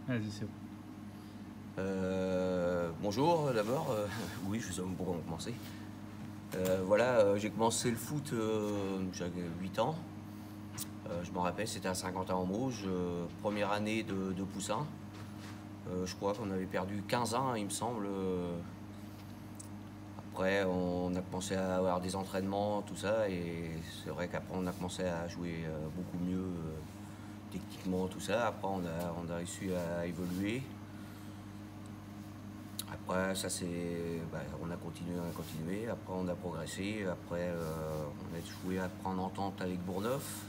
Vas-y, c'est bon. Bonjour d'abord, oui je sais même pas comment commencer. Voilà, j'ai commencé le foot, j'avais 8 ans. Je me rappelle, c'était à Saint-Quentin-en-Mauges, première année de Poussin. Je crois qu'on avait perdu 15-1 il me semble. Après on a commencé à avoir des entraînements, tout ça, et c'est vrai qu'après on a commencé à jouer beaucoup mieux techniquement, tout ça. Après on a réussi à évoluer. Après, ça c'est. Bah, on a continué. Après, on a progressé. Après, on a joué à prendre entente avec Bourneuf.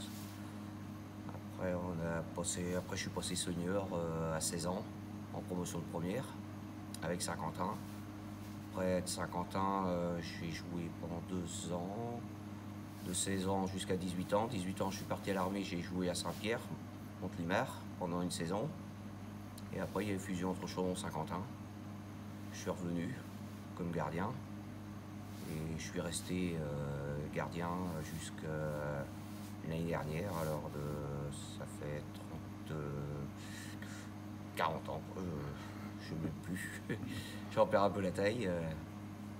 Après, je suis passé senior à 16 ans, en promotion de première, avec Saint-Quentin. Après, de Saint-Quentin, j'ai joué pendant 2 ans, de 16 ans jusqu'à 18 ans. 18 ans, je suis parti à l'armée, j'ai joué à Saint-Pierre, Montélimar, pendant une saison. Et après, il y a eu fusion entre Chaumont et Saint-Quentin. Je suis revenu comme gardien. Et je suis resté gardien jusqu'à l'année dernière, ça fait 40 ans, je ne sais même plus, j'en perds un peu la taille,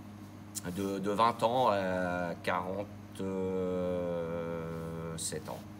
de 20 ans à 47 ans.